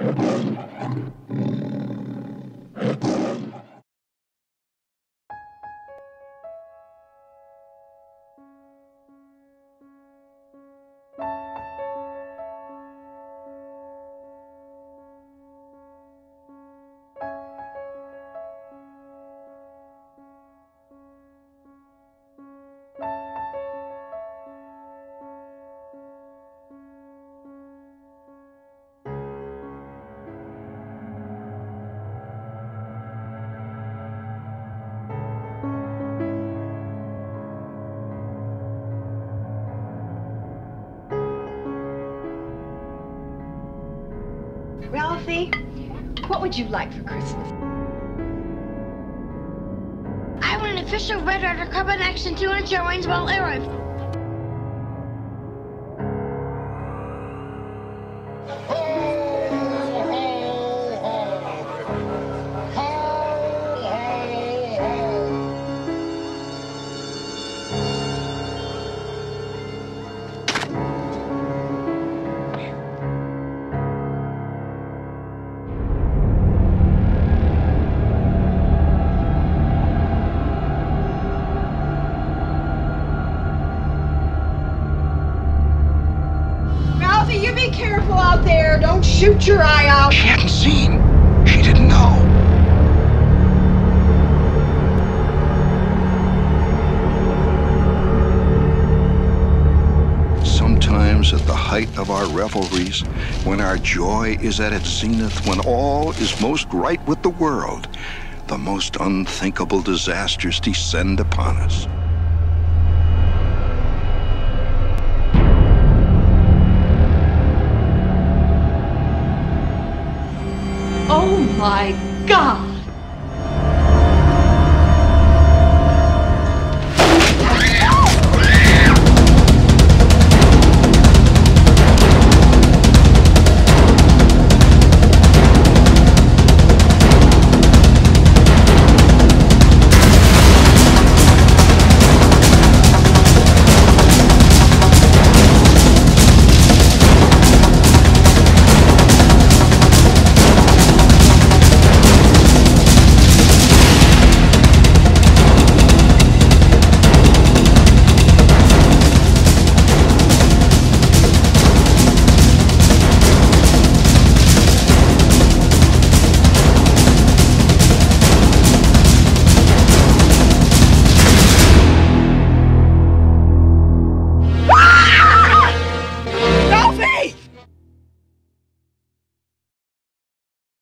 Ralphie, what would you like for Christmas? I want an official Red Ryder carbine action 2-inch range-ball air rifle. You be careful out there. Don't shoot your eye out. She hadn't seen. She didn't know. Sometimes at the height of our revelries, when our joy is at its zenith, when all is most right with the world, the most unthinkable disasters descend upon us. Oh my God!